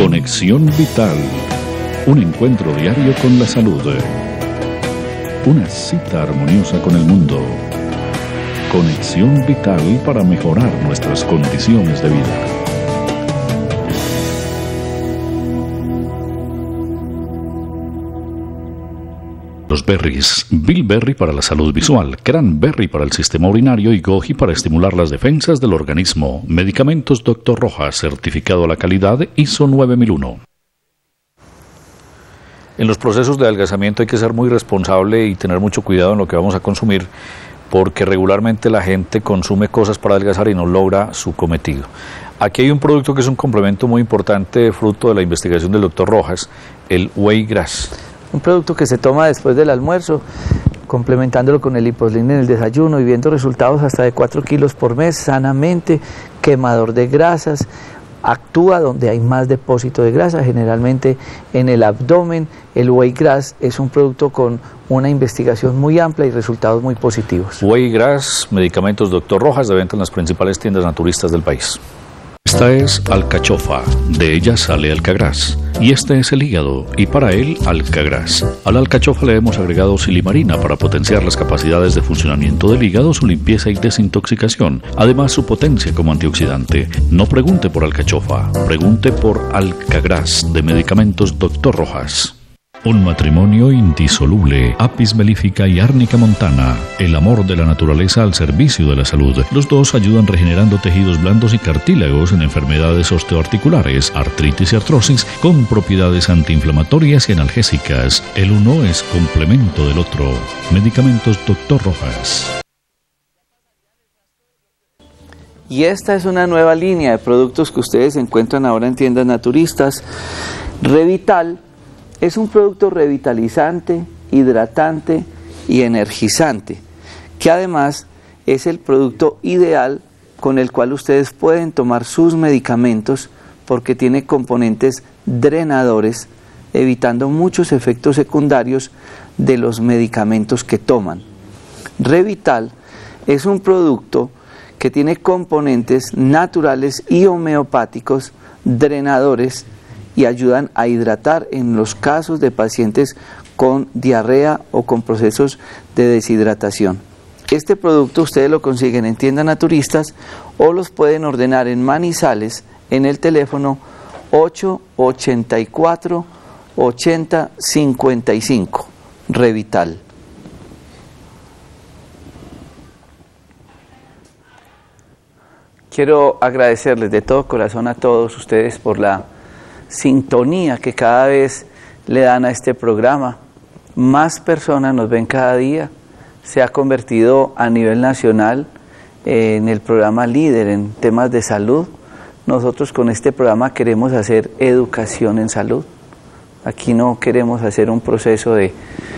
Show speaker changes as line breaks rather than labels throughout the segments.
Conexión Vital. Un encuentro diario con la salud. Una cita armoniosa con el mundo. Conexión Vital para mejorar nuestras condiciones de vida. Los berries: bilberry para la salud visual, cranberry para el sistema urinario y goji para estimular las defensas del organismo. Medicamentos Dr. Rojas, certificado a la calidad ISO 9001. En los procesos de adelgazamiento hay que ser muy responsable y tener mucho cuidado en lo que vamos a consumir, porque regularmente la gente consume cosas para adelgazar y no logra su cometido. Aquí hay un producto que es un complemento muy importante, fruto de la investigación del Dr. Rojas, el whey grass.
Un producto que se toma después del almuerzo, complementándolo con el hiposlin en el desayuno y viendo resultados hasta de 4 kilos por mes, sanamente, quemador de grasas, actúa donde hay más depósito de grasa, generalmente en el abdomen. El whey grass es un producto con una investigación muy amplia y resultados muy positivos.
Whey grass, medicamentos Dr. Rojas, de venta en las principales tiendas naturistas del país. Esta es alcachofa, de ella sale alcagras, y este es el hígado, y para él alcagras. A la alcachofa le hemos agregado silimarina para potenciar las capacidades de funcionamiento del hígado, su limpieza y desintoxicación, además su potencia como antioxidante. No pregunte por alcachofa, pregunte por alcagras, de medicamentos Dr. Rojas. Un matrimonio indisoluble, Apis melífica y Árnica montana, el amor de la naturaleza al servicio de la salud. Los dos ayudan regenerando tejidos blandos y cartílagos en enfermedades osteoarticulares, artritis y artrosis, con propiedades antiinflamatorias y analgésicas. El uno es complemento del otro. Medicamentos Dr. Rojas.
Y esta es una nueva línea de productos que ustedes encuentran ahora en tiendas naturistas. Revital es un producto revitalizante, hidratante y energizante, que además es el producto ideal con el cual ustedes pueden tomar sus medicamentos, porque tiene componentes drenadores, evitando muchos efectos secundarios de los medicamentos que toman. Revital es un producto que tiene componentes naturales y homeopáticos drenadores y ayudan a hidratar en los casos de pacientes con diarrea o con procesos de deshidratación. Este producto ustedes lo consiguen en tiendas naturistas o los pueden ordenar en Manizales en el teléfono 884 8055. Revital. Quiero agradecerles de todo corazón a todos ustedes por la sintonía que cada vez le dan a este programa. Más personas nos ven cada día. Se ha convertido a nivel nacional en el programa líder en temas de salud. Nosotros con este programa queremos hacer educación en salud. Aquí no queremos hacer un proceso de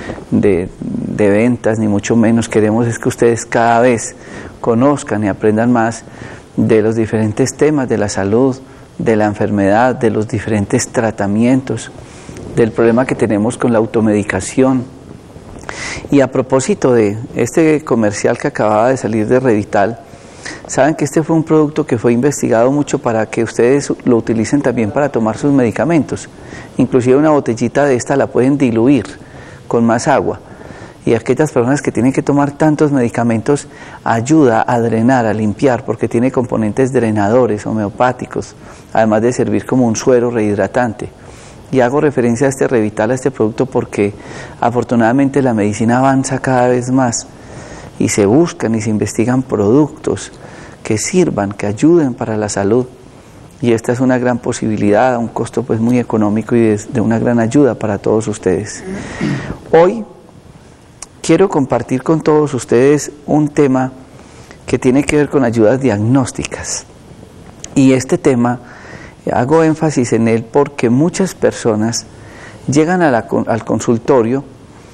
ventas, ni mucho menos. Queremos es que ustedes cada vez conozcan y aprendan más de los diferentes temas de la salud, de la enfermedad, de los diferentes tratamientos, del problema que tenemos con la automedicación. Y a propósito de este comercial que acababa de salir de Revital, saben que este fue un producto que fue investigado mucho para que ustedes lo utilicen también para tomar sus medicamentos. Inclusive una botellita de esta la pueden diluir con más agua. Y aquellas personas que tienen que tomar tantos medicamentos, ayuda a drenar, a limpiar, porque tiene componentes drenadores, homeopáticos, además de servir como un suero rehidratante. Y hago referencia a este Revital, a este producto, porque afortunadamente la medicina avanza cada vez más y se buscan y se investigan productos que sirvan, que ayuden para la salud. Y esta es una gran posibilidad, a un costo pues muy económico y de una gran ayuda para todos ustedes. Hoy quiero compartir con todos ustedes un tema que tiene que ver con ayudas diagnósticas. Y este tema, hago énfasis en él porque muchas personas llegan al consultorio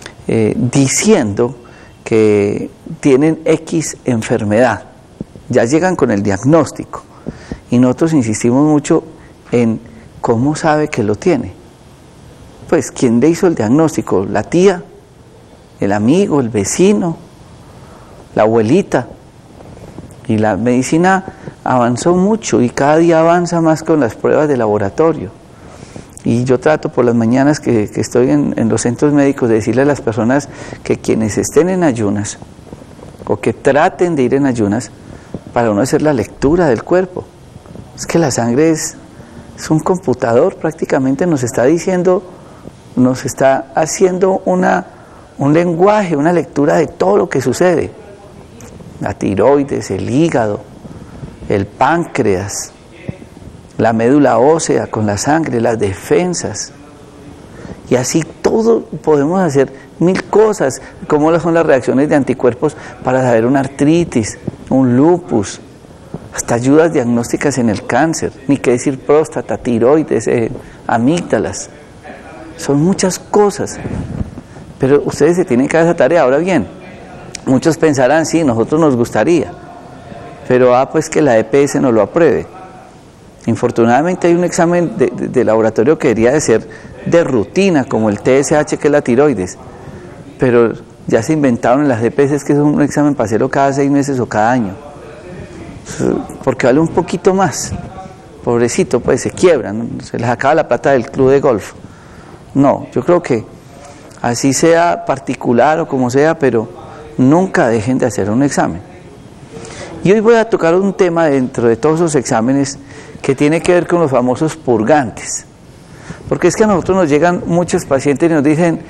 diciendo que tienen X enfermedad. Ya llegan con el diagnóstico. Y nosotros insistimos mucho en cómo sabe que lo tiene. Pues, ¿quién le hizo el diagnóstico? ¿La tía? ¿El amigo? ¿El vecino? ¿La abuelita? Y la medicina avanzó mucho y cada día avanza más con las pruebas de laboratorio. Y yo trato por las mañanas que estoy en los centros médicos de decirle a las personas que quienes estén en ayunas o que traten de ir en ayunas, para uno hacer la lectura del cuerpo. Es que la sangre es un computador, prácticamente nos está diciendo, nos está haciendo un lenguaje, una lectura de todo lo que sucede. La tiroides, el hígado, el páncreas, la médula ósea con la sangre, las defensas. Y así todo podemos hacer mil cosas, como son las reacciones de anticuerpos para saber una artritis, un lupus, hasta ayudas diagnósticas en el cáncer, ni qué decir próstata, tiroides, amígdalas. Son muchas cosas, pero ustedes se tienen que dar esa tarea. Ahora bien, muchos pensarán, sí, nosotros nos gustaría, pero pues que la EPS nos lo apruebe. Infortunadamente hay un examen de laboratorio que debería de ser de rutina, como el TSH, que es la tiroides, pero ya se inventaron en las EPS que es un examen para hacerlo cada 6 meses o cada año, porque vale un poquito más. Pobrecito, pues se quiebran, se les acaba la plata del club de golf. No, yo creo que así sea particular o como sea, pero nunca dejen de hacer un examen. Y hoy voy a tocar un tema dentro de todos esos exámenes que tiene que ver con los famosos purgantes. Porque es que a nosotros nos llegan muchos pacientes y nos dicen,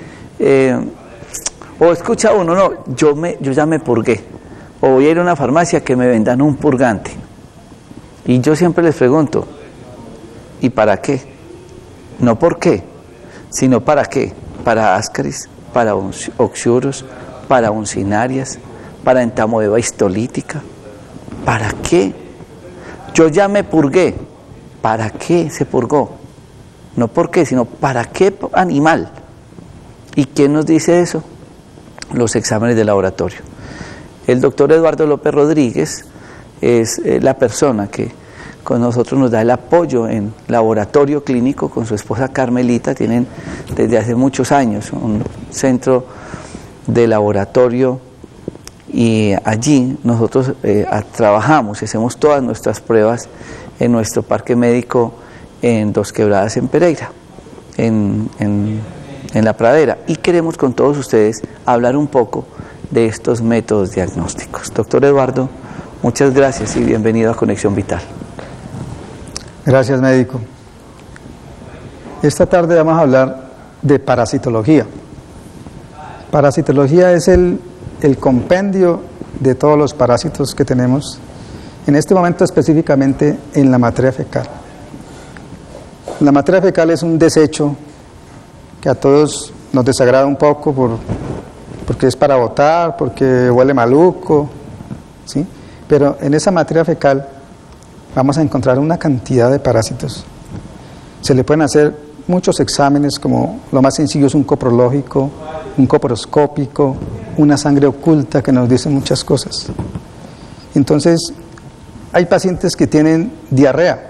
o escucha uno, no, yo ya me purgué, o voy a ir a una farmacia que me vendan un purgante. Y yo siempre les pregunto, ¿y para qué? No por qué, sino para qué. Para ascaris, para oxiuros, para uncinarias, para entamoeba histolítica. ¿Para qué? Yo ya me purgué. ¿Para qué se purgó? No por qué, sino para qué animal. ¿Y quién nos dice eso? Los exámenes de laboratorio. El doctor Eduardo López Rodríguez es la persona que con nosotros nos da el apoyo en laboratorio clínico con su esposa Carmelita. Tienen desde hace muchos años un centro de laboratorio y allí nosotros trabajamos y hacemos todas nuestras pruebas en nuestro parque médico en Dos Quebradas, en Pereira, en la Pradera, y queremos con todos ustedes hablar un poco de estos métodos diagnósticos. Doctor Eduardo, muchas gracias y bienvenido a Conexión Vital.
Gracias, médico. Esta tarde vamos a hablar de parasitología. Parasitología es el compendio de todos los parásitos que tenemos, en este momento específicamente en la materia fecal. La materia fecal es un desecho que a todos nos desagrada un poco porque es para botar, porque huele maluco, ¿sí? Pero en esa materia fecal vamos a encontrar una cantidad de parásitos. Se le pueden hacer muchos exámenes, como lo más sencillo es un coprológico, un coproscópico, una sangre oculta que nos dice muchas cosas. Entonces, hay pacientes que tienen diarrea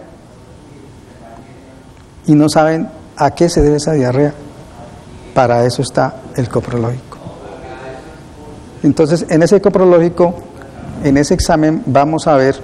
y no saben a qué se debe esa diarrea. Para eso está el coprológico. Entonces, en ese coprológico, en ese examen, vamos a ver,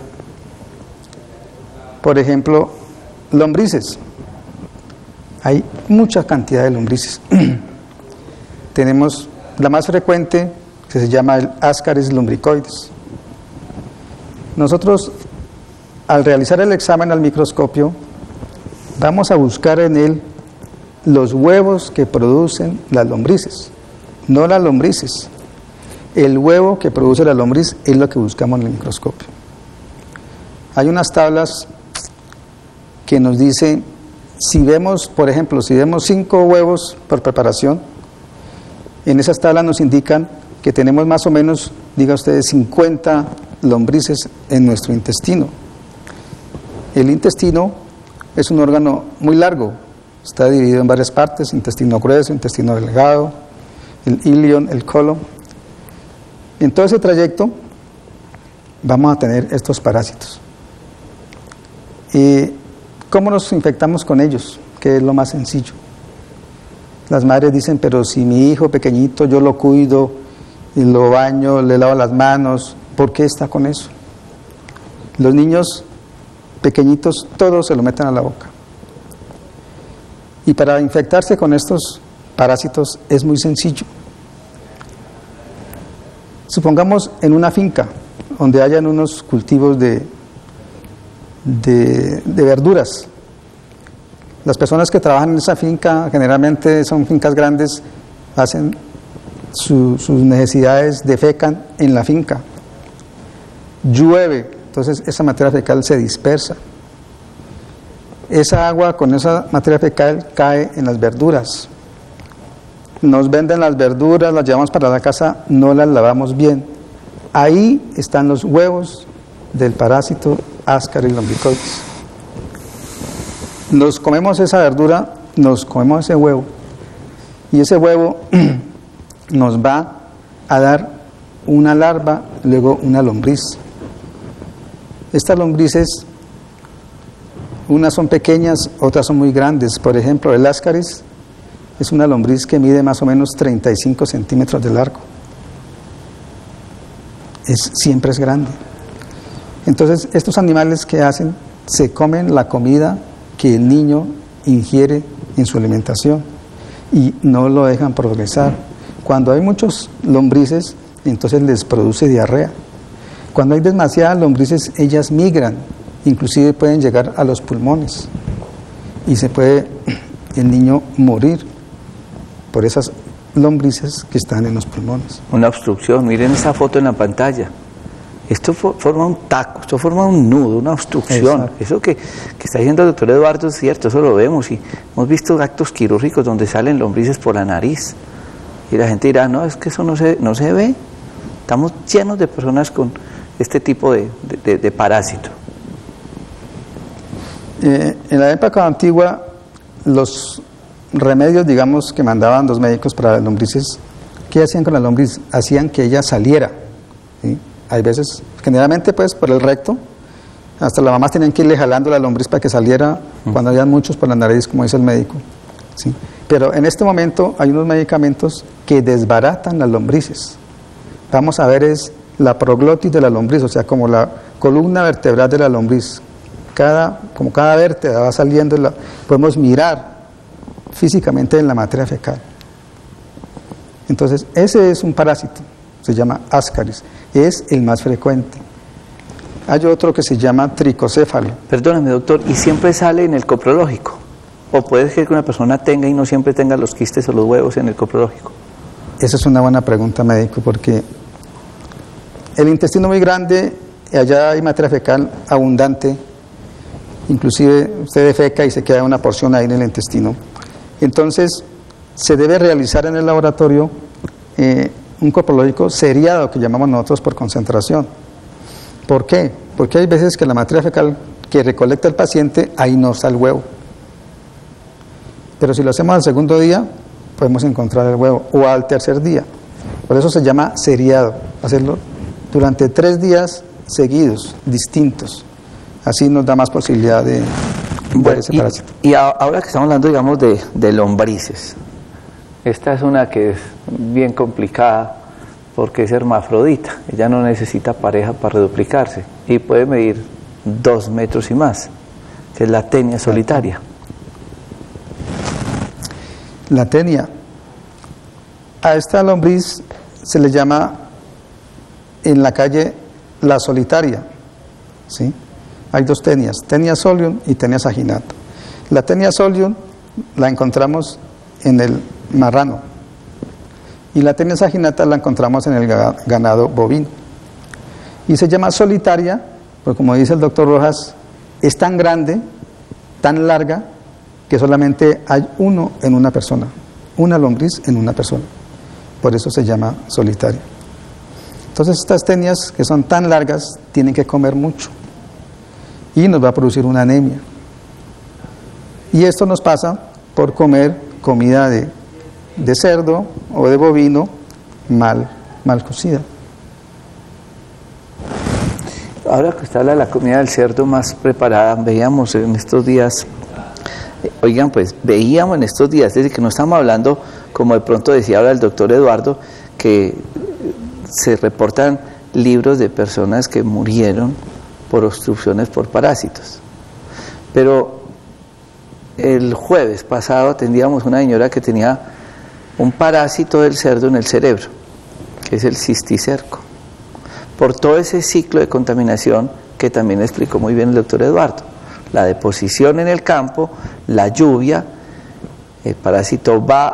por ejemplo, lombrices. Hay mucha cantidad de lombrices. Tenemos la más frecuente, que se llama el Ascaris lumbricoides. Nosotros, al realizar el examen al microscopio, vamos a buscar en él los huevos que producen las lombrices, no las lombrices. El huevo que produce la lombriz es lo que buscamos en el microscopio. Hay unas tablas que nos dicen, si vemos, por ejemplo, si vemos 5 huevos por preparación, en esas tablas nos indican que tenemos más o menos, diga ustedes, 50 lombrices en nuestro intestino. El intestino es un órgano muy largo, está dividido en varias partes: intestino grueso, intestino delgado, el ilion, el colon. En todo ese trayecto vamos a tener estos parásitos. ¿Y cómo nos infectamos con ellos? Que es lo más sencillo. Las madres dicen, pero si mi hijo pequeñito yo lo cuido y lo baño, le lavo las manos, ¿por qué está con eso? Los niños pequeñitos todos se lo meten a la boca. Y para infectarse con estos parásitos es muy sencillo. Supongamos en una finca donde hayan unos cultivos de verduras. Las personas que trabajan en esa finca, generalmente son fincas grandes, hacen sus necesidades, defecan en la finca. Llueve, entonces esa materia fecal se dispersa. Esa agua con esa materia fecal cae en las verduras. Nos venden las verduras, las llevamos para la casa, no las lavamos bien. Ahí están los huevos del parásito Ascaris lumbricoides. Nos comemos esa verdura, nos comemos ese huevo, y ese huevo nos va a dar una larva, luego una lombriz. Estas lombrices, unas son pequeñas, otras son muy grandes. Por ejemplo, el Ascaris es una lombriz que mide más o menos 35 centímetros de largo. Siempre es grande. Entonces, estos animales, ¿qué hacen? Se comen la comida que el niño ingiere en su alimentación y no lo dejan progresar. Cuando hay muchos lombrices, entonces les produce diarrea. Cuando hay demasiadas lombrices, ellas migran, inclusive pueden llegar a los pulmones y se puede el niño morir por esas lombrices que están en los pulmones.
Una obstrucción, miren esa foto en la pantalla. Esto forma un taco, esto forma un nudo, una obstrucción. Exacto. Eso que está diciendo el doctor Eduardo es cierto, eso lo vemos y hemos visto actos quirúrgicos donde salen lombrices por la nariz y la gente dirá, no, es que eso no se ve. Estamos llenos de personas con este tipo de parásito.
En la época antigua, los remedios, digamos, que mandaban los médicos para las lombrices, ¿qué hacían con la lombriz? Hacían que ella saliera, ¿sí? Hay veces, generalmente pues por el recto, hasta las mamás tenían que irle jalando la lombriz para que saliera cuando habían muchos por la nariz, como dice el médico, ¿sí? Pero en este momento hay unos medicamentos que desbaratan las lombrices. Vamos a ver es la proglotis de la lombriz, o sea, como la columna vertebral de la lombriz. Como cada vértebra va saliendo, podemos mirar físicamente en la materia fecal. Entonces, ese es un parásito, se llama Ascaris, es el más frecuente. Hay otro que se llama tricocéfalo.
Perdóname, doctor, ¿y siempre sale en el coprológico? ¿O puede ser que una persona tenga y no siempre tenga los quistes o los huevos en el coprológico?
Esa es una buena pregunta, médico, porque el intestino muy grande, allá hay materia fecal abundante, inclusive usted defeca y se queda una porción ahí en el intestino. Entonces, se debe realizar en el laboratorio un coprológico seriado, que llamamos nosotros por concentración. ¿Por qué? Porque hay veces que la materia fecal que recolecta el paciente, ahí no está el huevo. Pero si lo hacemos al segundo día, podemos encontrar el huevo, o al tercer día. Por eso se llama seriado, hacerlo durante 3 días seguidos, distintos. Así nos da más posibilidad de ver ese parásito.
Y ahora que estamos hablando, digamos, de lombrices, esta es una que es bien complicada porque es hermafrodita. Ella no necesita pareja para reduplicarse y puede medir 2 metros y más, que es la tenia solitaria.
La tenia. A esta lombriz se le llama en la calle la solitaria, ¿sí? Hay 2 tenias, tenia solium y tenia saginata. La tenia solium la encontramos en el marrano y la tenia saginata la encontramos en el ganado bovino. Y se llama solitaria, porque como dice el doctor Rojas, es tan grande, tan larga, que solamente hay uno en una persona, una lombriz en una persona. Por eso se llama solitaria. Entonces estas tenias que son tan largas tienen que comer mucho y nos va a producir una anemia. Y esto nos pasa por comer comida de cerdo o de bovino mal cocida.
Ahora que usted habla de la comida del cerdo más preparada, veíamos en estos días, veíamos en estos días, es decir, que no estamos hablando, como de pronto decía ahora el doctor Eduardo, que se reportan libros de personas que murieron por obstrucciones por parásitos. Pero el jueves pasado atendíamos una señora que tenía un parásito del cerdo en el cerebro, que es el cisticerco, por todo ese ciclo de contaminación que también explicó muy bien el doctor Eduardo. La deposición en el campo, la lluvia, el parásito va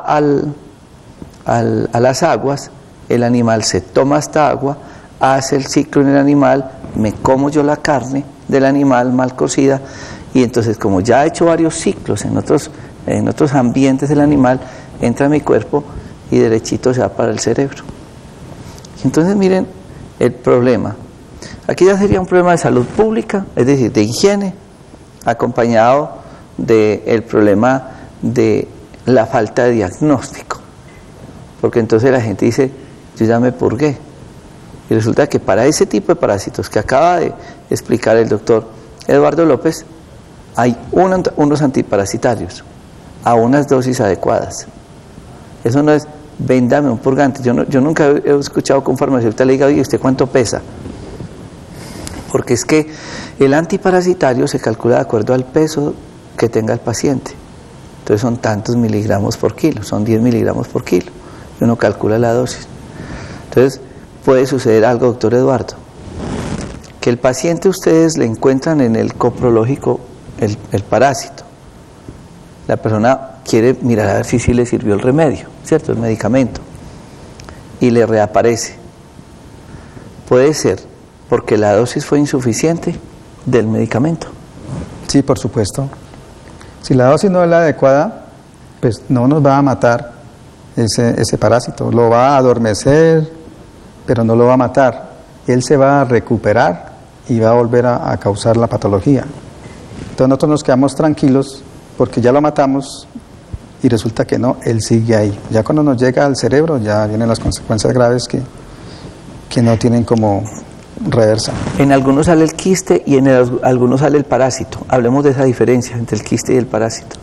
a las aguas, el animal se toma esta agua, hace el ciclo en el animal, me como yo la carne del animal mal cocida, y entonces como ya ha hecho varios ciclos en otros ambientes del animal, entra a mi cuerpo y derechito se va para el cerebro. Y entonces miren el problema. Aquí ya sería un problema de salud pública, es decir, de higiene, acompañado del problema de la falta de diagnóstico. Porque entonces la gente dice, yo ya me purgué. Y resulta que para ese tipo de parásitos que acaba de explicar el doctor Eduardo López, hay unos antiparasitarios a unas dosis adecuadas. Eso no es, ven, dame un purgante. Yo nunca he escuchado que un farmacéutico le diga, oye, ¿usted cuánto pesa? Porque es que el antiparasitario se calcula de acuerdo al peso que tenga el paciente. Entonces son tantos miligramos por kilo, son 10 miligramos por kilo. Y uno calcula la dosis. Entonces puede suceder algo, doctor Eduardo, que el paciente ustedes le encuentran en el coprológico el parásito. La persona quiere mirar a ver si sí le sirvió el remedio, ¿cierto? El medicamento. Y le reaparece. Puede ser porque la dosis fue insuficiente del medicamento.
Sí, por supuesto. Si la dosis no es la adecuada, pues no nos va a matar ese parásito. Lo va a adormecer, pero no lo va a matar. Él se va a recuperar y va a volver a causar la patología. Entonces nosotros nos quedamos tranquilos porque ya lo matamos y resulta que no, él sigue ahí. Ya cuando nos llega al cerebro ya vienen las consecuencias graves que no tienen como reversa.
En algunos sale el quiste y en algunos sale el parásito. Hablemos de esa diferencia entre el quiste y el parásito.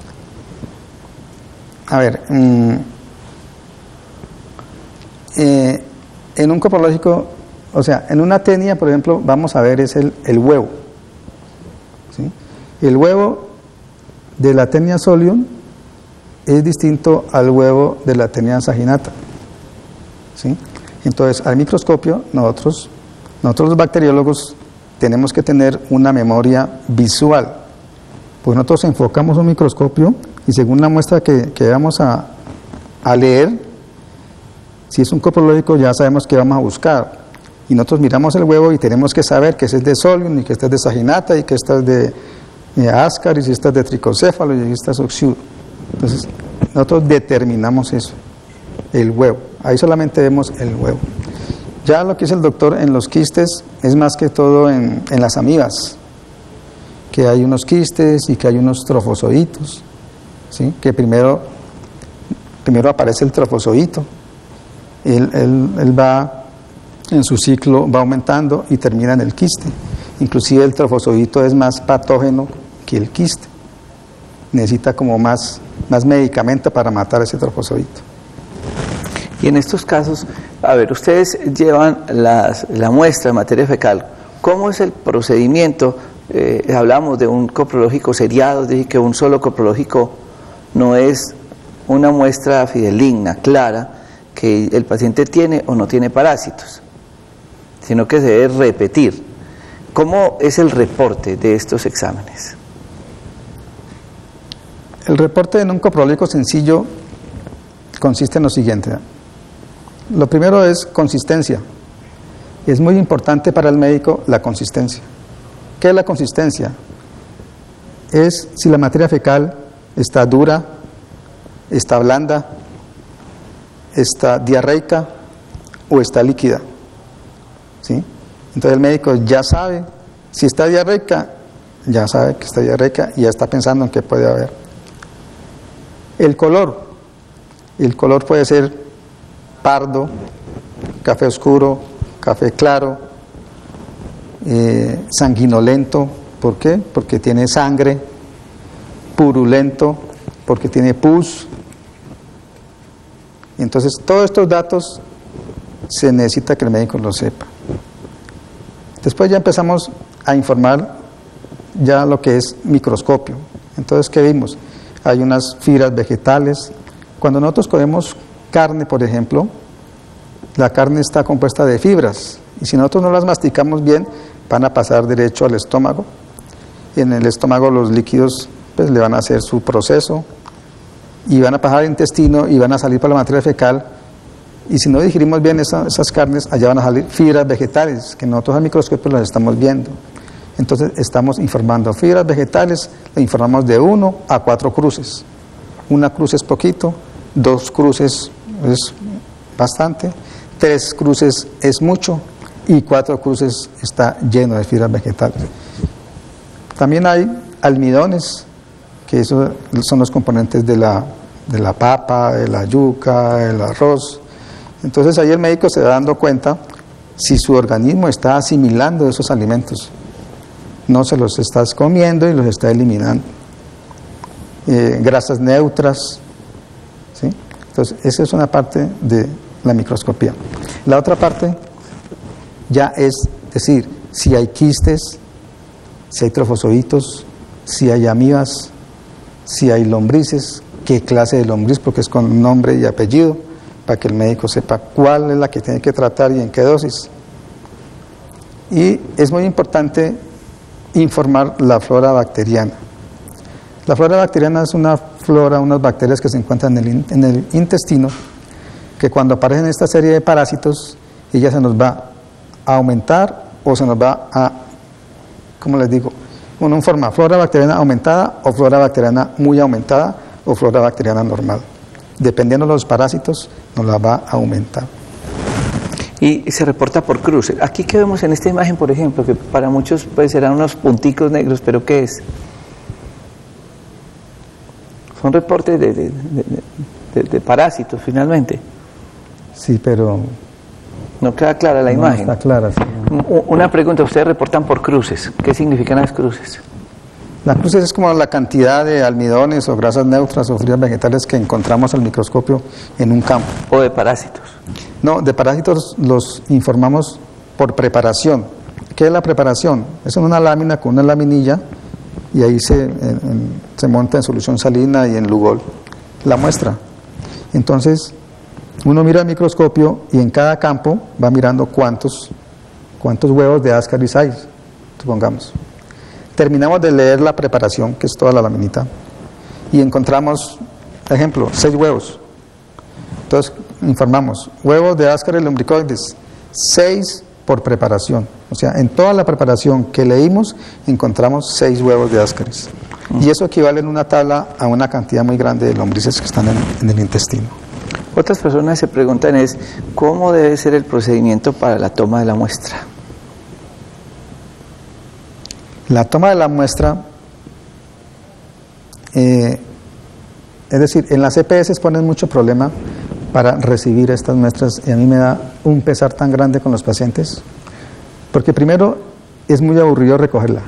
A ver, en un coprológico, o sea, en una tenia, por ejemplo, vamos a ver es el huevo. ¿Sí? El huevo de la tenia solium es distinto al huevo de la tenia saginata. ¿Sí? Entonces, al microscopio, nosotros los bacteriólogos tenemos que tener una memoria visual. Pues nosotros enfocamos un microscopio y según la muestra que vamos a leer, si es un coprológico ya sabemos qué vamos a buscar. Y nosotros miramos el huevo y tenemos que saber que ese es de solium y que este es de saginata y que este es de ascaris y este es de tricocéfalo y este es oxiudo. Entonces nosotros determinamos eso, el huevo. Ahí solamente vemos el huevo. Ya lo que dice el doctor en los quistes es más que todo en las amibas, que hay unos quistes y que hay unos trofozoitos, ¿sí? Que primero aparece el trofozoito, él va en su ciclo, va aumentando y termina en el quiste. Inclusive el trofozoito es más patógeno que el quiste, necesita como más medicamento para matar ese trofozoito.
Y en estos casos, a ver, ustedes llevan la muestra de materia fecal. ¿Cómo es el procedimiento? Hablamos de un coprológico seriado, dije que un solo coprológico no es una muestra fidedigna, clara, que el paciente tiene o no tiene parásitos, sino que se debe repetir. ¿Cómo es el reporte de estos exámenes?
El reporte en un coprológico sencillo consiste en lo siguiente. Lo primero es consistencia. Es muy importante para el médico la consistencia. ¿Qué es la consistencia? Es si la materia fecal está dura, está blanda, está diarreica o está líquida. ¿Sí? Entonces el médico ya sabe, si está diarreica, ya sabe que está diarreica y ya está pensando en qué puede haber. El color puede ser pardo, café oscuro, café claro, sanguinolento. ¿Por qué? Porque tiene sangre, purulento, porque tiene pus. Entonces todos estos datos se necesita que el médico lo sepa. Después ya empezamos a informar ya lo que es microscopio. Entonces, ¿qué vimos? hay unas fibras vegetales. Cuando nosotros comemos carne, por ejemplo, la carne está compuesta de fibras, y si nosotros no las masticamos bien, van a pasar derecho al estómago, y en el estómago los líquidos pues le van a hacer su proceso, y van a pasar al intestino, y van a salir para la materia fecal, y si no digerimos bien esas carnes, allá van a salir fibras vegetales, que nosotros al microscopio las estamos viendo. Entonces estamos informando fibras vegetales, le informamos de 1 a 4 cruces. Una cruz es poquito, 2 cruces es bastante, 3 cruces es mucho, y 4 cruces está lleno de fibras vegetales. También hay almidones, que esos son los componentes de la papa, de la yuca, del arroz. Entonces ahí el médico se va dando cuenta si su organismo está asimilando esos alimentos. No se los estás comiendo y los está eliminando. Grasas neutras, ¿sí? Entonces esa es una parte de la microscopía. La otra parte ya es decir, si hay quistes, si hay trofozoitos, si hay amibas, si hay lombrices, qué clase de lombriz, porque es con nombre y apellido, para que el médico sepa cuál es la que tiene que tratar y en qué dosis. Y es muy importante informar la flora bacteriana. La flora bacteriana es una flora, unas bacterias que se encuentran en el intestino, que cuando aparecen esta serie de parásitos, ella se nos va a aumentar o se nos va a, ¿cómo les digo? Una forma flora bacteriana aumentada o flora bacteriana muy aumentada o flora bacteriana normal. Dependiendo de los parásitos, nos la va a aumentar.
Y se reporta por cruces. Aquí que vemos en esta imagen, por ejemplo, que para muchos pues serán unos punticos negros, pero ¿qué es? Son reportes de parásitos, finalmente.
Sí, pero
no queda clara la imagen.
No está clara. Sí.
Una pregunta, ustedes reportan por cruces. ¿Qué significan las cruces?
Las cruces es como la cantidad de almidones o grasas neutras o fibras vegetales que encontramos al microscopio en un campo.
¿O de parásitos?
No, de parásitos los informamos por preparación. ¿Qué es la preparación? Es una lámina con una laminilla y ahí se monta en solución salina y en Lugol la muestra. Entonces, uno mira el microscopio y en cada campo va mirando cuántos huevos de Ascaris hay, supongamos. Terminamos de leer la preparación, que es toda la laminita, y encontramos, ejemplo, 6 huevos. Entonces informamos, huevos de Ascaris lumbricoides, 6 por preparación. O sea, en toda la preparación que leímos encontramos 6 huevos de Ascaris. Y eso equivale en una tabla a una cantidad muy grande de lombrices que están en el intestino.
Otras personas se preguntan ¿cómo debe ser el procedimiento para la toma de la muestra?
La toma de la muestra, es decir, en las EPS ponen mucho problema para recibir estas muestras y a mí me da un pesar tan grande con los pacientes, porque primero es muy aburrido recogerla.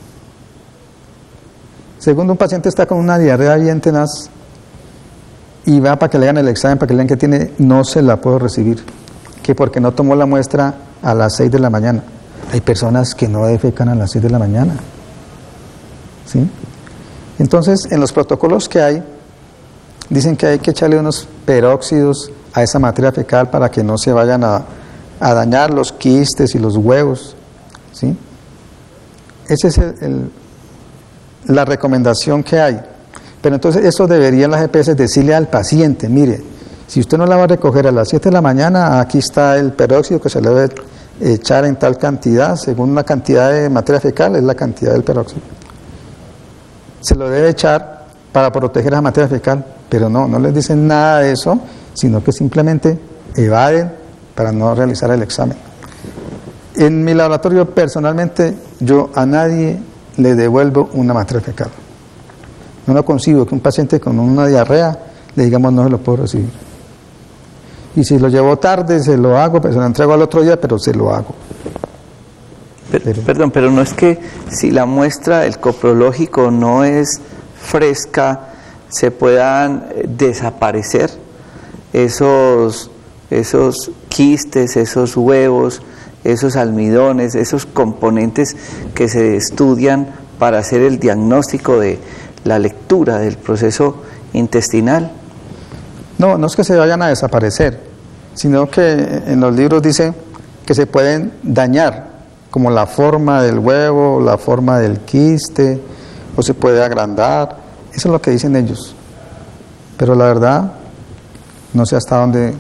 Segundo, un paciente está con una diarrea bien tenaz y va para que le hagan el examen, para que le digan que tiene, no se la puedo recibir, que porque no tomó la muestra a las 6 de la mañana. Hay personas que no defecan a las 6 de la mañana, ¿sí? Entonces, en los protocolos que hay, dicen que hay que echarle unos peróxidos a esa materia fecal para que no se vayan a dañar los quistes y los huevos, ¿sí? Esa es la recomendación que hay. Pero entonces eso deberían las EPS decirle al paciente, mire, si usted no la va a recoger a las 7 de la mañana, aquí está el peróxido que se le debe echar en tal cantidad, según la cantidad de materia fecal, es la cantidad del peróxido. Se lo debe echar para proteger la materia fecal, pero no les dicen nada de eso, sino que simplemente evaden para no realizar el examen. En mi laboratorio, personalmente, yo a nadie le devuelvo una materia fecal. No concibo que un paciente con una diarrea le digamos no se lo puedo recibir. Y si lo llevo tarde, se lo hago, pero se lo entrego al otro día, pero se lo hago.
Perdón, pero no es que si la muestra, el coprológico no es fresca, se puedan desaparecer esos quistes, esos huevos, esos almidones, esos componentes que se estudian para hacer el diagnóstico de la lectura del proceso intestinal.
No, no es que se vayan a desaparecer, sino que en los libros dice que se pueden dañar, como la forma del huevo, la forma del quiste, o se puede agrandar. Eso es lo que dicen ellos. Pero la verdad, no sé hasta dónde.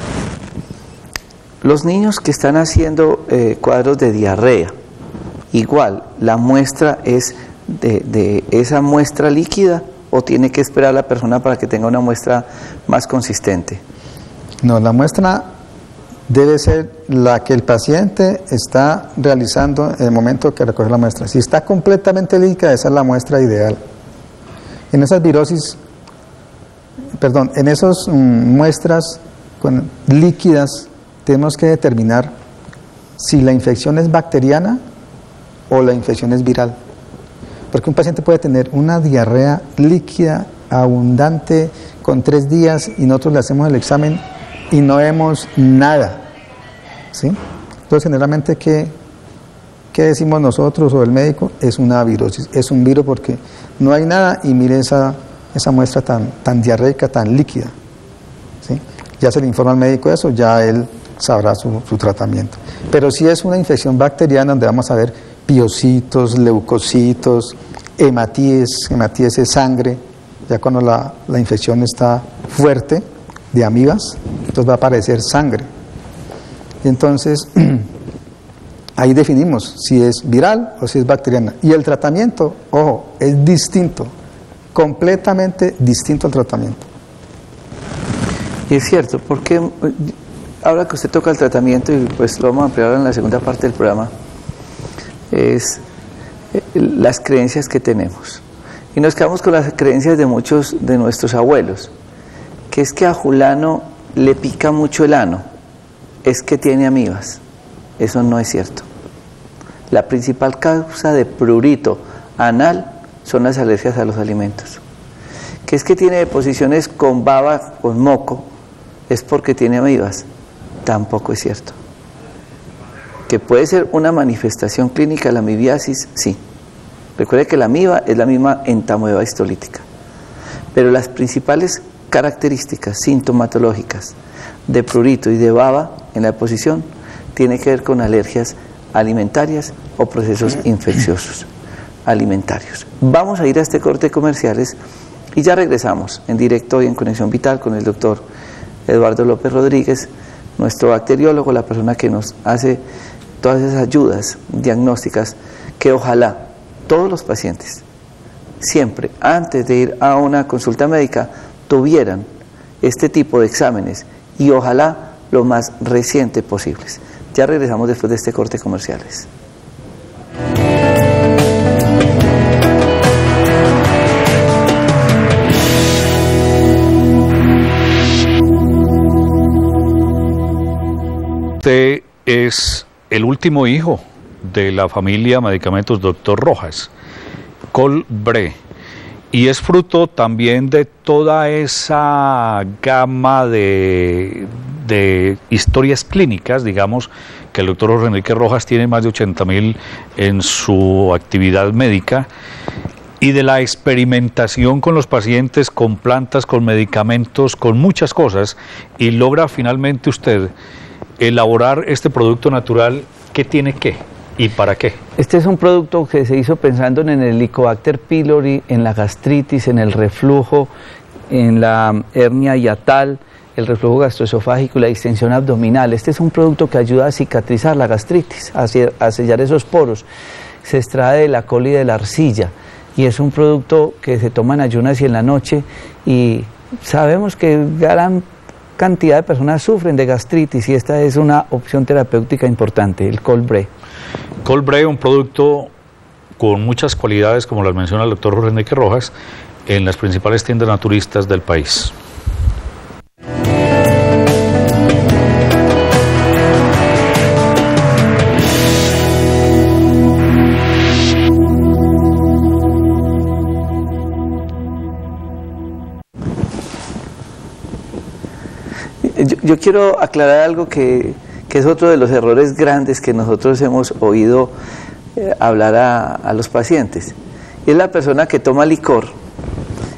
Los niños que están haciendo cuadros de diarrea, igual, la muestra es de esa muestra líquida, o tiene que esperar la persona para que tenga una muestra más consistente.
No, la muestra debe ser la que el paciente está realizando en el momento que recoge la muestra. Si está completamente líquida, esa es la muestra ideal. En esas virosis, en esas muestras líquidas, tenemos que determinar si la infección es bacteriana o la infección es viral. Porque un paciente puede tener una diarrea líquida, abundante, con 3 días, y nosotros le hacemos el examen y no vemos nada, ¿sí? Entonces, generalmente, ¿qué decimos nosotros o el médico? Es una virosis, es un virus porque no hay nada, y mire esa muestra tan diarreica, tan líquida, ¿sí? Ya se le informa al médico eso, ya él sabrá su tratamiento. Pero si es una infección bacteriana, donde vamos a ver piocitos, leucocitos, hematíes es sangre, ya cuando la infección está fuerte, de amibas, entonces va a aparecer sangre. Y entonces, ahí definimos si es viral o si es bacteriana. Y el tratamiento, ojo, es distinto, completamente distinto al tratamiento.
Y es cierto, porque ahora que usted toca el tratamiento, y pues lo vamos a ampliar en la segunda parte del programa, es las creencias que tenemos. Y nos quedamos con las creencias de muchos de nuestros abuelos, que es que a Julano le pica mucho el ano, es que tiene amibas. Eso no es cierto. La principal causa de prurito anal son las alergias a los alimentos. Que es que tiene deposiciones con baba, con moco, es porque tiene amibas. Tampoco es cierto. Que puede ser una manifestación clínica de la amibiasis, sí. Recuerde que la amiba es la misma entamoeba histolítica. Pero las principales características sintomatológicas de prurito y de baba en la deposición tiene que ver con alergias alimentarias o procesos infecciosos alimentarios. Vamos a ir a este corte de comerciales y ya regresamos en directo y en Conexión Vital con el doctor Eduardo López Rodríguez, nuestro bacteriólogo, la persona que nos hace todas esas ayudas diagnósticas, que ojalá todos los pacientes, siempre antes de ir a una consulta médica, tuvieran este tipo de exámenes, y ojalá lo más reciente posibles. Ya regresamos después de este corte de comerciales.
Este es el último hijo de la familia Medicamentos Dr. Rojas, Colbré, y es fruto también de toda esa gama de historias clínicas, digamos, que el doctor Jorge Enrique Rojas tiene más de 80.000 en su actividad médica, y de la experimentación con los pacientes, con plantas, con medicamentos, con muchas cosas, y logra finalmente usted elaborar este producto natural que tiene qué y para qué.
Este es un producto que se hizo pensando en el Helicobacter pylori, en la gastritis, en el reflujo, en la hernia hiatal, el reflujo gastroesofágico y la distensión abdominal. Este es un producto que ayuda a cicatrizar la gastritis, a sellar esos poros. Se extrae de la col y de la arcilla, y es un producto que se toma en ayunas y en la noche, y sabemos que gran cantidad de personas sufren de gastritis, y esta es una opción terapéutica importante, el Colbré.
Colbré, un producto con muchas cualidades, como las menciona el doctor Jorge Enrique Rojas, en las principales tiendas naturistas del país.
Yo quiero aclarar algo que es otro de los errores grandes que nosotros hemos oído hablar a los pacientes. Es la persona que toma licor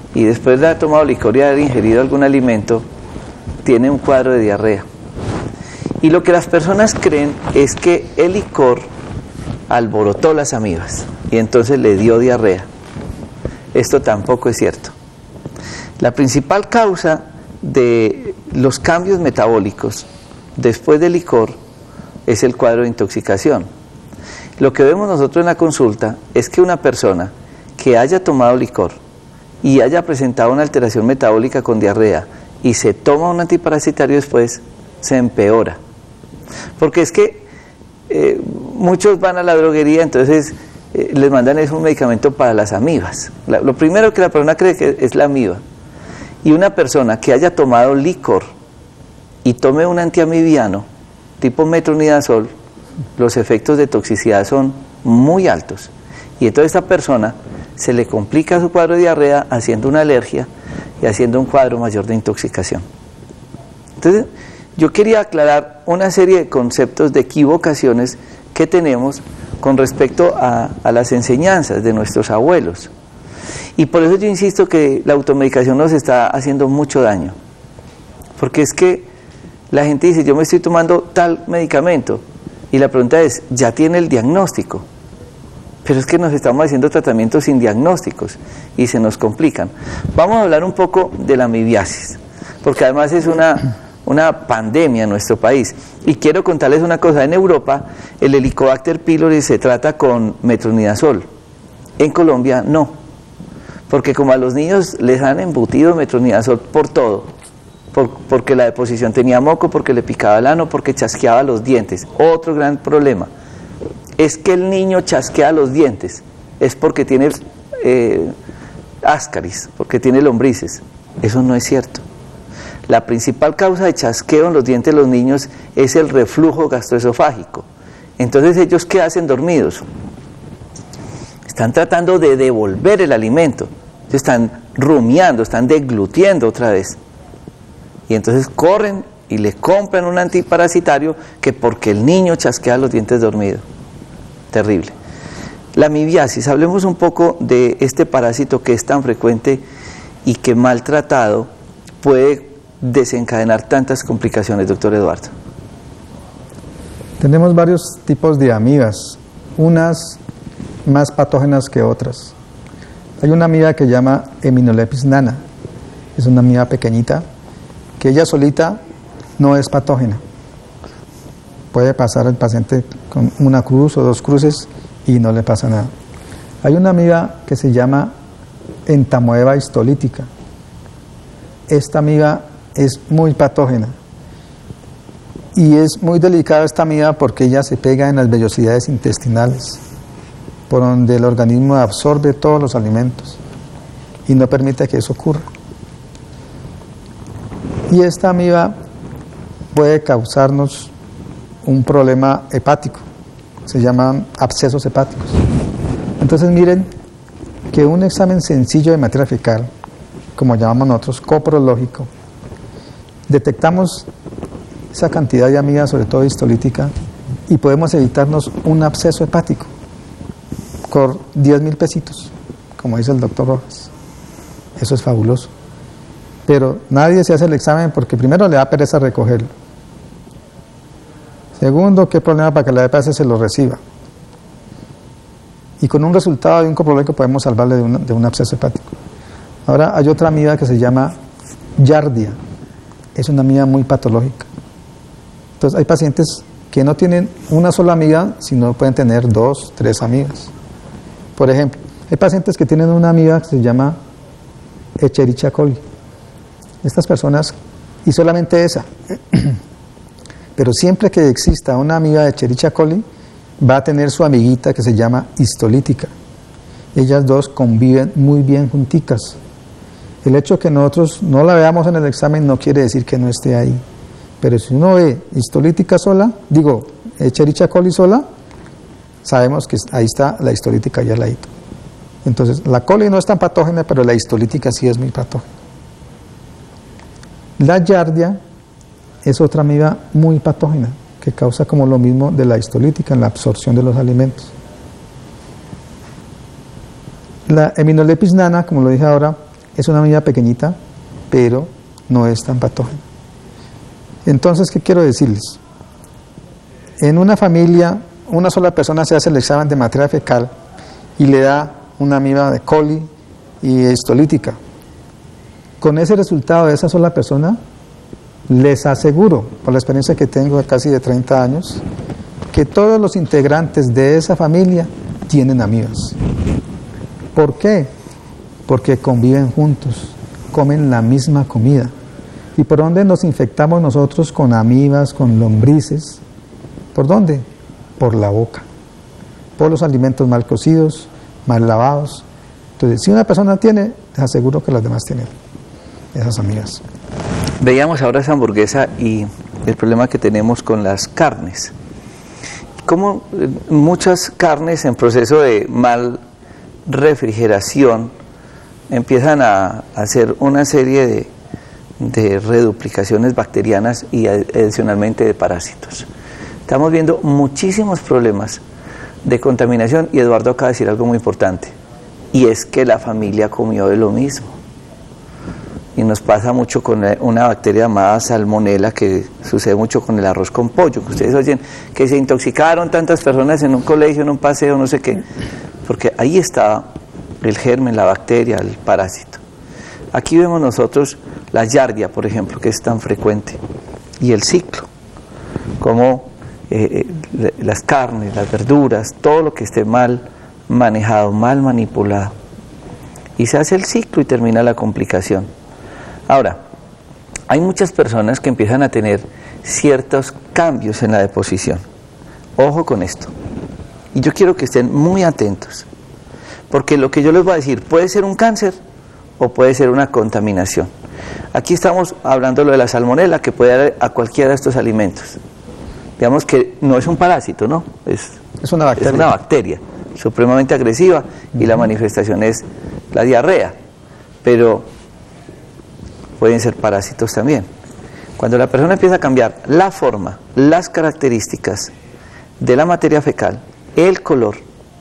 y después de haber tomado licor y haber ingerido algún alimento, tiene un cuadro de diarrea. Y lo que las personas creen es que el licor alborotó las amibas y entonces le dio diarrea. Esto tampoco es cierto. La principal causa de los cambios metabólicos después del licor es el cuadro de intoxicación. Lo que vemos nosotros en la consulta es que una persona que haya tomado licor y haya presentado una alteración metabólica con diarrea y se toma un antiparasitario después, se empeora. Porque es que muchos van a la droguería, entonces les mandan un medicamento para las amibas. Lo primero que la persona cree que es la amiba. Y una persona que haya tomado licor y tome un antiamibiano tipo metronidazol, los efectos de toxicidad son muy altos. Y entonces a esta persona se le complica su cuadro de diarrea haciendo una alergia y haciendo un cuadro mayor de intoxicación. Entonces, yo quería aclarar una serie de conceptos, de equivocaciones que tenemos con respecto a las enseñanzas de nuestros abuelos. Y por eso yo insisto que la automedicación nos está haciendo mucho daño. Porque es que la gente dice, yo me estoy tomando tal medicamento. Y la pregunta es, ¿ya tiene el diagnóstico? Pero es que nos estamos haciendo tratamientos sin diagnósticos y se nos complican. Vamos a hablar un poco de la amibiasis, porque además es una pandemia en nuestro país. Y quiero contarles una cosa, en Europa el Helicobacter pylori se trata con metronidazol, en Colombia no, porque como a los niños les han embutido metronidazol por todo, porque la deposición tenía moco, porque le picaba el ano, porque chasqueaba los dientes. Otro gran problema es que el niño chasquea los dientes, es porque tiene ascaris, porque tiene lombrices. Eso no es cierto. La principal causa de chasqueo en los dientes de los niños es el reflujo gastroesofágico. Entonces, ¿ellos qué hacen dormidos? Están tratando de devolver el alimento, están rumiando, están deglutiendo otra vez. Y entonces corren y le compran un antiparasitario que porque el niño chasquea los dientes dormido. Terrible. La amibiasis, hablemos un poco de este parásito que es tan frecuente y que maltratado puede desencadenar tantas complicaciones, doctor Eduardo.
Tenemos varios tipos de amibas, unas más patógenas que otras. Hay una amiba que se llama Heminolepis nana, es una amiba pequeñita que ella solita no es patógena. Puede pasar el paciente con una cruz o dos cruces y no le pasa nada. Hay una amiba que se llama Entamoeba histolítica. Esta amiba es muy patógena y es muy delicada esta amiba porque ella se pega en las vellosidades intestinales, por donde el organismo absorbe todos los alimentos y no permite que eso ocurra. Y esta amiba puede causarnos un problema hepático, se llaman abscesos hepáticos. Entonces miren que un examen sencillo de materia fecal, como llamamos nosotros, coprológico, detectamos esa cantidad de amiba, sobre todo histolítica, y podemos evitarnos un absceso hepático por 10.000 pesitos, como dice el doctor Rojas. Eso es fabuloso. Pero nadie se hace el examen porque primero le da pereza recogerlo. Segundo, ¿qué problema para que la EPS se lo reciba? Y con un resultado de un coprológico podemos salvarle de un absceso hepático. Ahora hay otra amiba que se llama Giardia. Es una amiba muy patológica. Entonces hay pacientes que no tienen una sola amiba, sino pueden tener 2, 3 amigas. Por ejemplo, hay pacientes que tienen una amiba que se llama Escherichia coli. Estas personas, y solamente esa, pero siempre que exista una amiba de Escherichia coli, va a tener su amiguita que se llama histolítica. Ellas dos conviven muy bien junticas. El hecho de que nosotros no la veamos en el examen no quiere decir que no esté ahí. Pero si uno ve histolítica sola, Escherichia coli sola, sabemos que ahí está la histolítica ya al ladito. Entonces, la coli no es tan patógena, pero la histolítica sí es muy patógena. La Giardia es otra amiba muy patógena, que causa como lo mismo de la histolítica en la absorción de los alimentos. La Heminolepis nana, como lo dije ahora, Es una amiba pequeñita, pero no es tan patógena. Entonces, ¿qué quiero decirles? En una familia, una sola persona se hace el examen de materia fecal y le da una amiba de coli y histolítica. Con ese resultado de esa sola persona, les aseguro, por la experiencia que tengo casi de 30 años, que todos los integrantes de esa familia tienen amibas. ¿Por qué? Porque conviven juntos, comen la misma comida. ¿Y por dónde nos infectamos nosotros con amibas, con lombrices? ¿Por dónde? Por la boca, por los alimentos mal cocidos, mal lavados. Entonces, si una persona tiene, les aseguro que las demás tienen esas amigas.
Veíamos ahora esa hamburguesa y el problema que tenemos con las carnes. Como muchas carnes en proceso de mal refrigeración empiezan a hacer una serie de reduplicaciones bacterianas y adicionalmente de parásitos. Estamos viendo muchísimos problemas de contaminación y Eduardo acaba de decir algo muy importante, y es que la familia comió de lo mismo. Y nos pasa mucho con una bacteria llamada salmonela, que sucede mucho con el arroz con pollo, que ustedes oyen que se intoxicaron tantas personas en un colegio, en un paseo, no sé qué, porque ahí está el germen, la bacteria, el parásito. Aquí vemos nosotros la giardia, por ejemplo, que es tan frecuente, y el ciclo, como las carnes, las verduras, todo lo que esté mal manejado, mal manipulado, y se hace el ciclo y termina la complicación. Ahora, hay muchas personas que empiezan a tener ciertos cambios en la deposición. Ojo con esto. Y yo quiero que estén muy atentos, porque lo que yo les voy a decir puede ser un cáncer o puede ser una contaminación. Aquí estamos hablando de la salmonela, que puede dar a cualquiera de estos alimentos. Digamos que no es un parásito, ¿no? Es una bacteria. Es una bacteria supremamente agresiva y la manifestación es la diarrea, pero pueden ser parásitos también. Cuando la persona empieza a cambiar la forma, las características de la materia fecal, el color,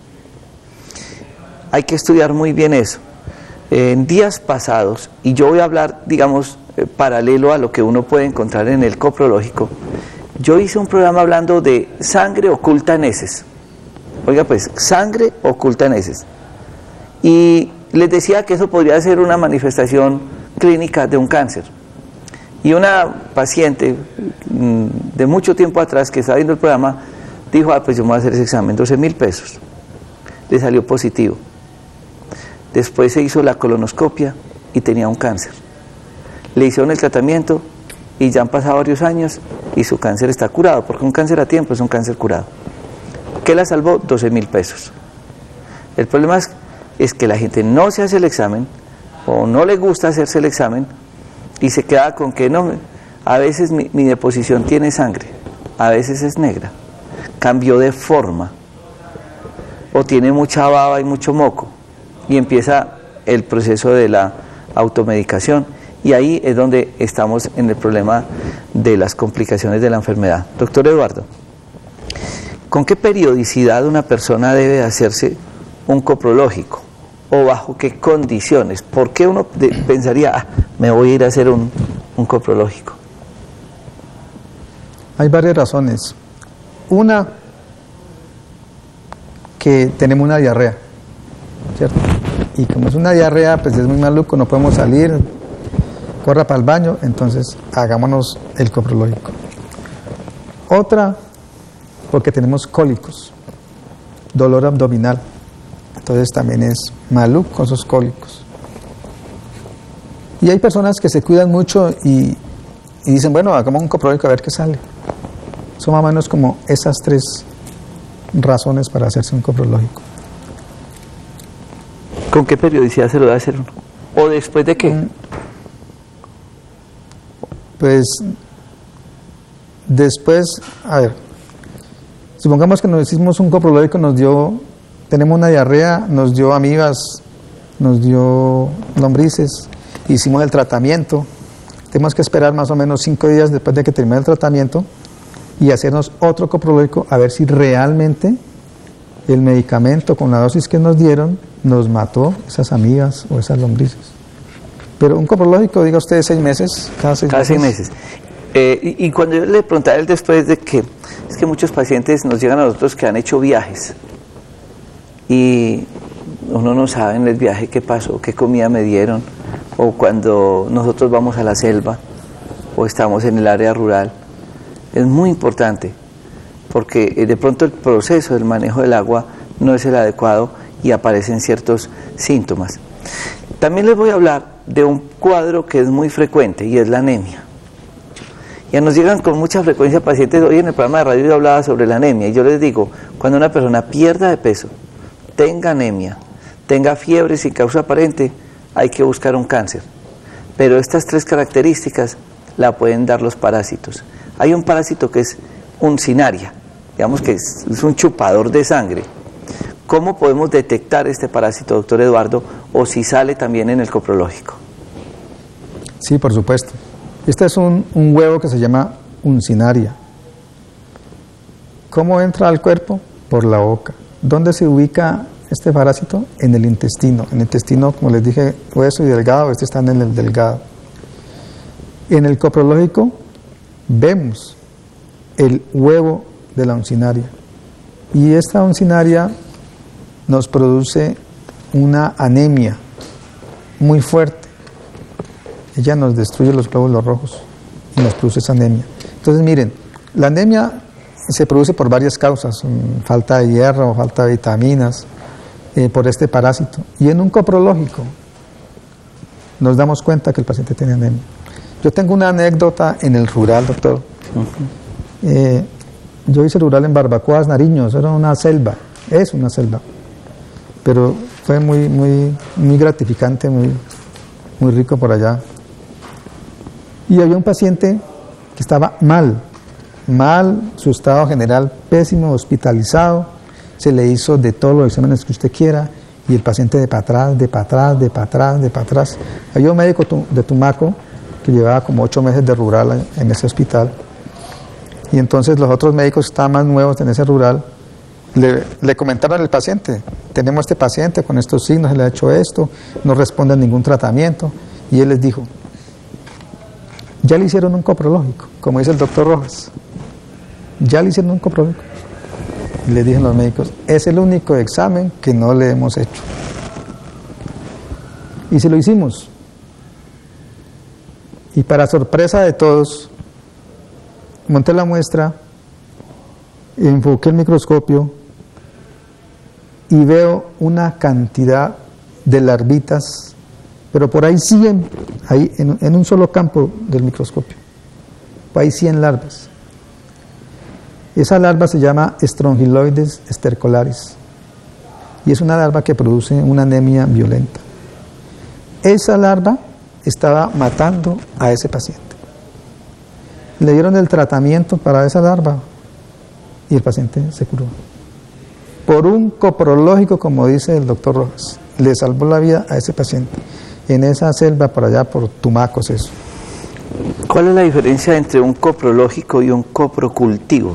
hay que estudiar muy bien eso. En días pasados, y yo voy a hablar, digamos, paralelo a lo que uno puede encontrar en el coprológico, yo hice un programa hablando de sangre oculta en heces. Oiga pues, sangre oculta en heces. Y les decía que eso podría ser una manifestación clínica de un cáncer. Y una paciente de mucho tiempo atrás que estaba viendo el programa dijo, pues yo me voy a hacer ese examen, 12.000 pesos. Le salió positivo. Después se hizo la colonoscopia y tenía un cáncer. Le hicieron el tratamiento y ya han pasado varios años y su cáncer está curado, porque un cáncer a tiempo es un cáncer curado. ¿Qué la salvó? 12.000 pesos. El problema es que la gente no se hace el examen o no le gusta hacerse el examen y se queda con que no, a veces mi deposición tiene sangre, a veces es negra, cambió de forma o tiene mucha baba y mucho moco, y empieza el proceso de la automedicación, y ahí es donde estamos en el problema de las complicaciones de la enfermedad. Doctor Eduardo, ¿con qué periodicidad una persona debe hacerse un coprológico? ¿O bajo qué condiciones? ¿Por qué uno pensaría, me voy a ir a hacer un coprológico?
Hay varias razones. Una, que tenemos una diarrea, ¿cierto? Y como es una diarrea, pues es muy maluco, no podemos salir, corra para el baño, entonces hagámonos el coprológico. Otra, porque tenemos cólicos, dolor abdominal, entonces también es maluco esos cólicos. Y hay personas que se cuidan mucho y dicen, bueno, hagamos un coprológico a ver qué sale. Son más o menos como esas tres razones para hacerse un coprológico.
¿Con qué periodicidad se lo debe hacer uno? ¿O después de qué?
Pues después, a ver, supongamos que nos hicimos un coprológico, tenemos una diarrea, nos dio amibas, nos dio lombrices, hicimos el tratamiento, tenemos que esperar más o menos 5 días después de que termine el tratamiento y hacernos otro coprológico a ver si realmente el medicamento con la dosis que nos dieron nos mató esas amibas o esas lombrices. Pero un coprológico, diga usted, 6 meses, cada 6 meses.
Y cuando yo le preguntaba a él después de que, es que muchos pacientes nos llegan a nosotros que han hecho viajes y uno no sabe en el viaje qué pasó, qué comida me dieron, o cuando nosotros vamos a la selva o estamos en el área rural. Es muy importante porque de pronto el proceso del manejo del agua no es el adecuado y aparecen ciertos síntomas. También les voy a hablar de un cuadro que es muy frecuente y es la anemia. Ya nos llegan con mucha frecuencia pacientes. Hoy en el programa de radio yo hablaba sobre la anemia y yo les digo, cuando una persona pierda de peso, tenga anemia, tenga fiebre sin causa aparente, hay que buscar un cáncer. Pero estas 3 características la pueden dar los parásitos. Hay un parásito que es uncinaria, digamos que es un chupador de sangre. ¿Cómo podemos detectar este parásito, doctor Eduardo, o si sale también en el coprológico?
Sí, por supuesto. Este es un huevo que se llama uncinaria. ¿Cómo entra al cuerpo? Por la boca. ¿Dónde se ubica este parásito? En el intestino. En el intestino, como les dije, grueso y delgado, este está en el delgado. En el coprológico vemos el huevo de la uncinaria. Y esta uncinaria nos produce una anemia muy fuerte. Ella nos destruye los glóbulos rojos y nos produce esa anemia. Entonces miren, la anemia se produce por varias causas, falta de hierro, falta de vitaminas, por este parásito. Y en un coprológico nos damos cuenta que el paciente tiene anemia. Yo tengo una anécdota en el rural, doctor. Yo hice rural en Barbacoas, Nariño, eso era una selva, es una selva. Pero fue muy gratificante, muy rico por allá. Y había un paciente que estaba mal, su estado general pésimo, hospitalizado, se le hizo de todos los exámenes que usted quiera, y el paciente de para atrás. Había un médico de Tumaco que llevaba como 8 meses de rural en ese hospital, y entonces los otros médicos que estaban más nuevos en ese rural, le comentaron al paciente, tenemos este paciente con estos signos, se le ha hecho esto, no responde a ningún tratamiento, y él les dijo, ya le hicieron un coprológico, como dice el doctor Rojas, ya le hicieron un coprológico. Y le dijeron los médicos, es el único examen que no le hemos hecho. Y se lo hicimos. Y para sorpresa de todos, monté la muestra, enfoqué el microscopio y veo una cantidad de larvitas, pero por ahí 100, ahí en un solo campo del microscopio, por ahí 100 larvas. Esa larva se llama Strongyloides stercolaris y es una larva que produce una anemia violenta. Esa larva estaba matando a ese paciente. Le dieron el tratamiento para esa larva y el paciente se curó. Por un coprológico, como dice el doctor Rojas, le salvó la vida a ese paciente en esa selva por allá, por Tumacos, eso.
¿Cuál es la diferencia entre un coprológico y un coprocultivo?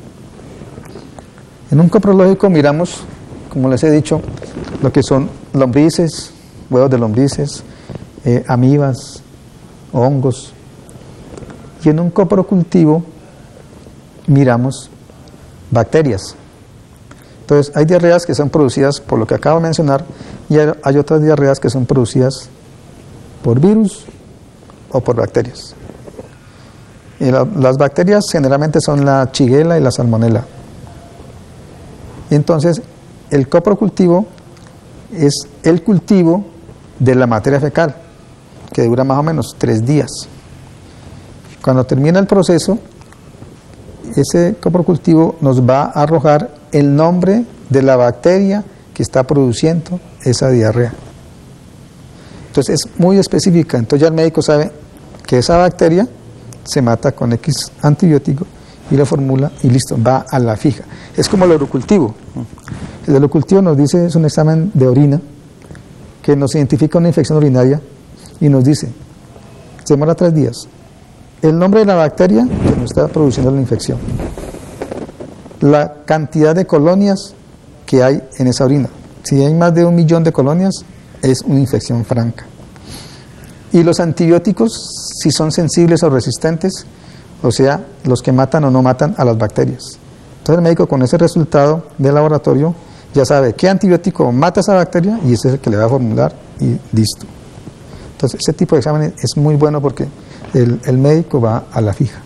En un coprológico miramos, como les he dicho, lo que son lombrices, huevos de lombrices, amibas, hongos. Y en un coprocultivo miramos bacterias. Entonces hay diarreas que son producidas por lo que acabo de mencionar y hay otras diarreas que son producidas por virus o por bacterias. Y las bacterias generalmente son la Shigella y la Salmonella. Entonces, el coprocultivo es el cultivo de la materia fecal, que dura más o menos 3 días. Cuando termina el proceso, ese coprocultivo nos va a arrojar el nombre de la bacteria que está produciendo esa diarrea. Entonces, es muy específica. Entonces, ya el médico sabe que esa bacteria se mata con X antibiótico y la formula y listo, va a la fija. Es como el orocultivo. El orocultivo nos dice, es un examen de orina que nos identifica una infección urinaria y nos dice, se demora 3 días, el nombre de la bacteria que nos está produciendo la infección, la cantidad de colonias que hay en esa orina. Si hay más de 1 millón de colonias, es una infección franca. Y los antibióticos, si son sensibles o resistentes, o sea, los que matan o no matan a las bacterias. Entonces el médico con ese resultado del laboratorio ya sabe qué antibiótico mata esa bacteria y ese es el que le va a formular y listo. Entonces ese tipo de examen es muy bueno porque el médico va a la fija.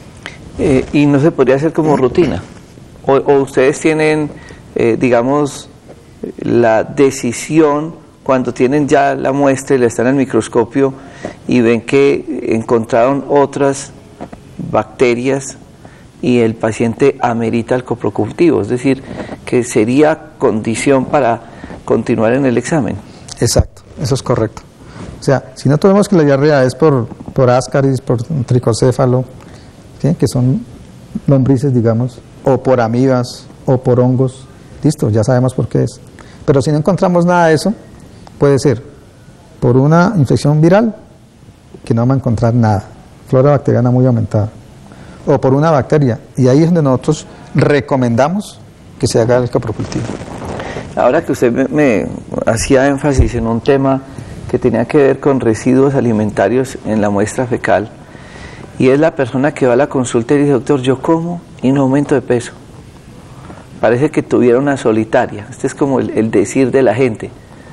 ¿Y no se podría hacer como rutina? ¿O ustedes tienen, digamos, la decisión cuando tienen ya la muestra y la están en el microscopio y ven que encontraron otras bacterias y el paciente amerita el coprocultivo? Es decir, que sería condición para continuar en el examen.
Exacto, eso es correcto. O sea, si no tenemos que la diarrea es por ascaris, por tricocéfalo, ¿sí?, que son lombrices, digamos, o por amibas, o por hongos, listo, ya sabemos por qué es. Pero si no encontramos nada de eso, puede ser por una infección viral, que no vamos a encontrar nada, flora bacteriana muy aumentada, o por una bacteria, y ahí es donde nosotros recomendamos que se haga el coprocultivo.
Ahora que usted me hacía énfasis en un tema que tenía que ver con residuos alimentarios en la muestra fecal, y es la persona que va a la consulta y dice: doctor, yo como y no aumento de peso. Parece que tuviera una solitaria. Este es como el decir de la gente.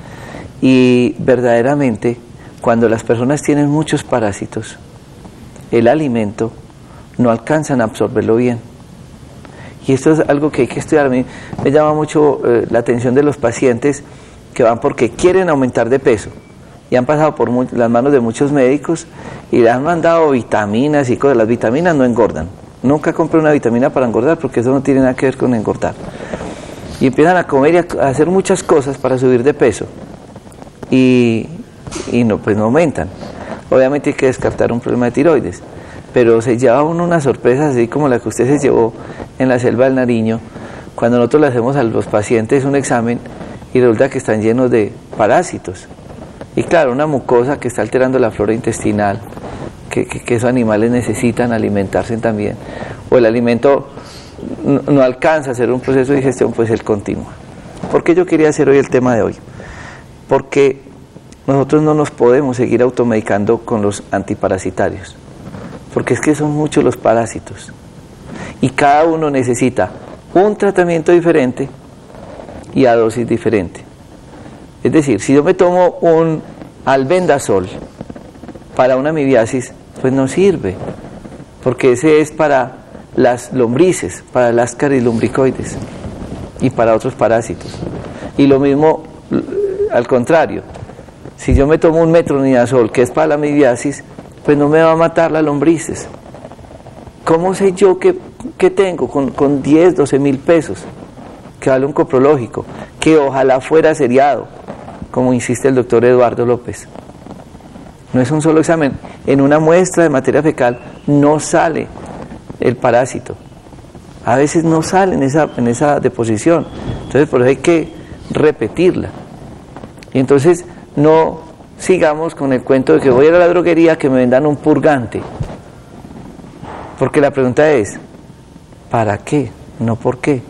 Y verdaderamente, cuando las personas tienen muchos parásitos, el alimento no alcanzan a absorberlo bien. Y esto es algo que hay que estudiar. A mí me llama mucho la atención de los pacientes que van porque quieren aumentar de peso y han pasado por las manos de muchos médicos y le han mandado vitaminas y cosas. Las vitaminas no engordan. Nunca compre una vitamina para engordar porque eso no tiene nada que ver con engordar. Y empiezan a comer y a hacer muchas cosas para subir de peso y no, pues no aumentan. Obviamente hay que descartar un problema de tiroides, pero se lleva uno unas sorpresas así como la que usted se llevó en la selva del Nariño, cuando nosotros le hacemos a los pacientes un examen y resulta que están llenos de parásitos. Y claro, una mucosa que está alterando la flora intestinal, que esos animales necesitan alimentarse también, o el alimento no alcanza a hacer un proceso de digestión, pues él continúa. ¿Por qué yo quería hacer hoy el tema de hoy? Porque nosotros no nos podemos seguir automedicando con los antiparasitarios, porque es que son muchos los parásitos y cada uno necesita un tratamiento diferente y a dosis diferente. Es decir, si yo me tomo un albendazol para una amibiasis, pues no sirve, porque ese es para las lombrices, para las ascaris lumbricoides y para otros parásitos. Y lo mismo al contrario, si yo me tomo un metronidazol que es para la amibiasis, pues no me va a matar las lombrices. ¿Cómo sé yo qué tengo con 10, 12 mil pesos que vale un coprológico, que ojalá fuera seriado, como insiste el doctor Eduardo López? No es un solo examen. En una muestra de materia fecal no sale el parásito. A veces no sale en esa deposición. Entonces por eso hay que repetirla. Y entonces no sigamos con el cuento de que voy a ir a la droguería que me vendan un purgante. Porque la pregunta es, ¿para qué? No ¿por qué?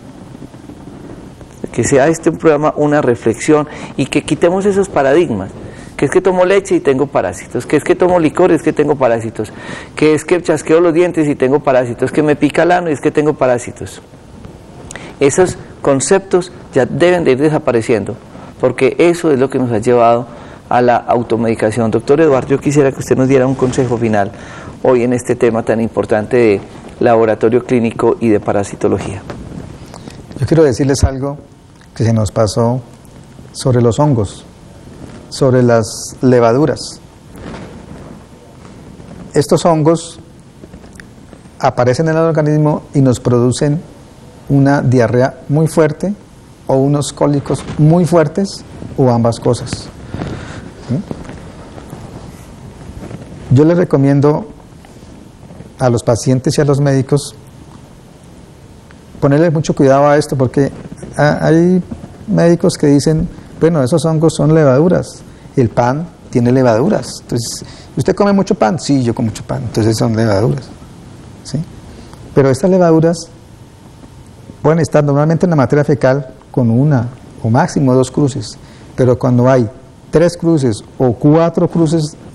Que sea este un programa, una reflexión, y que quitemos esos paradigmas. Que es que tomo leche y tengo parásitos, que es que tomo licor y es que tengo parásitos, que es que chasqueo los dientes y tengo parásitos, que me pica el ano y es que tengo parásitos. Esos conceptos ya deben de ir desapareciendo, porque eso es lo que nos ha llevado a la automedicación. Doctor Eduardo, yo quisiera que usted nos diera un consejo final hoy en este tema tan importante de laboratorio clínico y de parasitología.
Yo quiero decirles algo que se nos pasó sobre los hongos, sobre las levaduras. Estos hongos aparecen en el organismo y nos producen una diarrea muy fuerte o unos cólicos muy fuertes o ambas cosas. ¿Sí? Yo les recomiendo a los pacientes y a los médicos ponerle mucho cuidado a esto, porque hay médicos que dicen, bueno, esos hongos son levaduras, el pan tiene levaduras, entonces, ¿usted come mucho pan? Sí, yo como mucho pan, entonces son levaduras, ¿sí? Pero estas levaduras pueden estar normalmente en la materia fecal con una o máximo 2 cruces, pero cuando hay 3 cruces o 4 cruces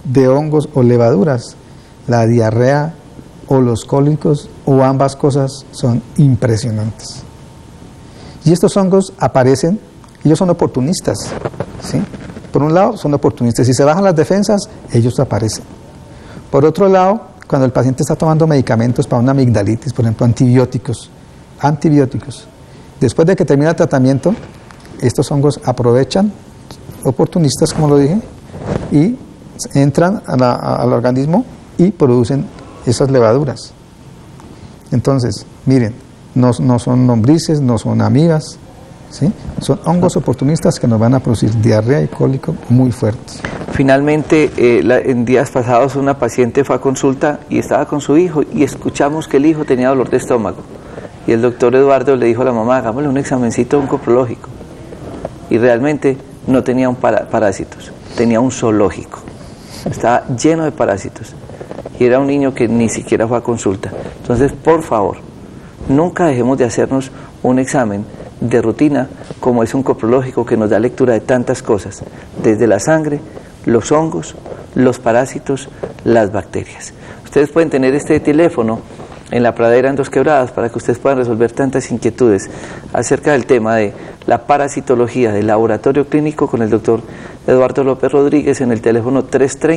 de hongos o levaduras, la diarrea o los cólicos o ambas cosas son impresionantes. Y estos hongos aparecen, ellos son oportunistas, ¿sí? Por un lado son oportunistas, si se bajan las defensas, ellos aparecen. Por otro lado, cuando el paciente está tomando medicamentos para una amigdalitis, por ejemplo antibióticos, después de que termina el tratamiento, estos hongos aprovechan, oportunistas como lo dije, y entran al organismo y producen esas levaduras. Entonces, miren, no son lombrices, no son amigas, ¿sí? Son hongos oportunistas que nos van a producir diarrea y cólico muy fuertes.
Finalmente, en días pasados una paciente fue a consulta y estaba con su hijo y escuchamos que el hijo tenía dolor de estómago. Y el doctor Eduardo le dijo a la mamá, hagámosle un examencito oncoprológico. Y realmente no tenía parásitos, tenía un zoológico. Estaba lleno de parásitos. Y era un niño que ni siquiera fue a consulta. Entonces, por favor, nunca dejemos de hacernos un examen de rutina como es un coprológico que nos da lectura de tantas cosas, desde la sangre, los hongos, los parásitos, las bacterias. Ustedes pueden tener este teléfono en la pradera en Dos Quebradas para que ustedes puedan resolver tantas inquietudes acerca del tema de la parasitología del laboratorio clínico con el doctor Eduardo López Rodríguez en el teléfono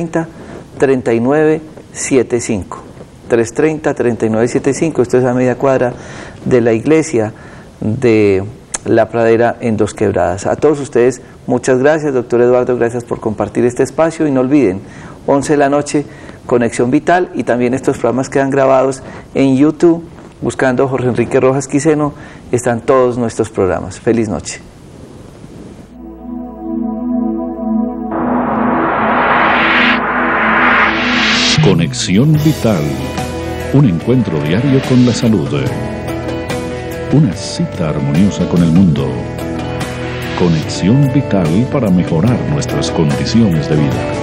330-3975. 330-3975, esto es a media cuadra de la iglesia de la pradera en Dos Quebradas. A todos ustedes, muchas gracias, doctor Eduardo, gracias por compartir este espacio y no olviden, 11 de la noche, Conexión Vital, y también estos programas quedan grabados en YouTube, buscando Jorge Enrique Rojas Quiseno, están todos nuestros programas. Feliz noche.
Conexión Vital, un encuentro diario con la salud, una cita armoniosa con el mundo. Conexión Vital para mejorar nuestras condiciones de vida.